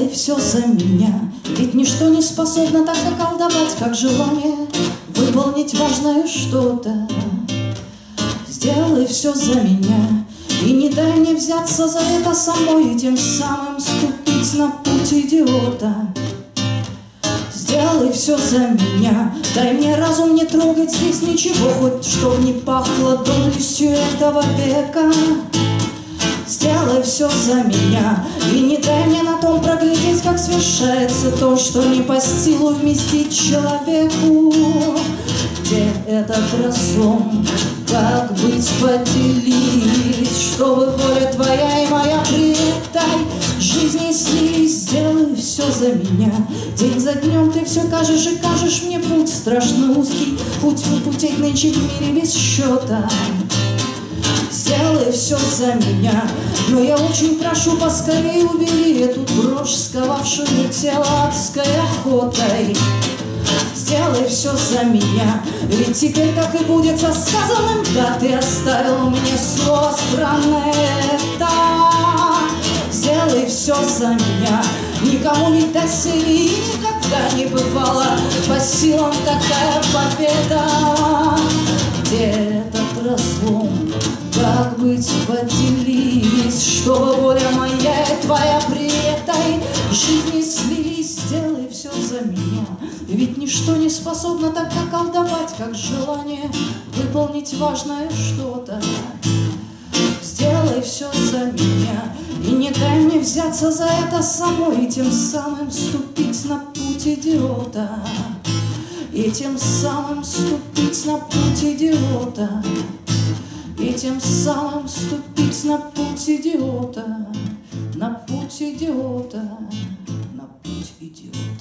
Сделай все за меня, ведь ничто не способно так околдовать, как желание выполнить важное что-то. Сделай все за меня и не дай мне взяться за это самой, и тем самым ступить на путь идиота. Сделай все за меня, дай мне разум не трогать здесь ничего, хоть чтоб не пахло доблестью этого века. Сделай все за меня и не дай мне на том проглядеть, как свершается то, что не по силу вместить человеку. Где этот разлом, как быть поделить, чтобы воля твоя и моя при этой жизни слились? Сделай все за меня, день за днем ты все кажешь и кажешь мне путь страшно узкий, путей нынче в мире без счета. Сделай все за меня, но я очень прошу, поскорее убери эту брошь, сковавшую тело адской охотой. Сделай все за меня, ведь теперь так и будет со сказанным, да ты оставил мне слово странное это. Сделай все за меня, никому не дайся и никогда не бывало по силам такая победа. Где этот разлом, как быть поделись, чтобы воля моя и твоя при этой жизни слились? Сделай все за меня, ведь ничто не способно так околдовать, как желание выполнить важное что-то. Сделай все за меня и не дай мне взяться за это самой, и тем самым ступить на путь идиота. И тем самым ступить на путь идиота. И тем самым ступить на путь идиота. На путь идиота. На путь идиота.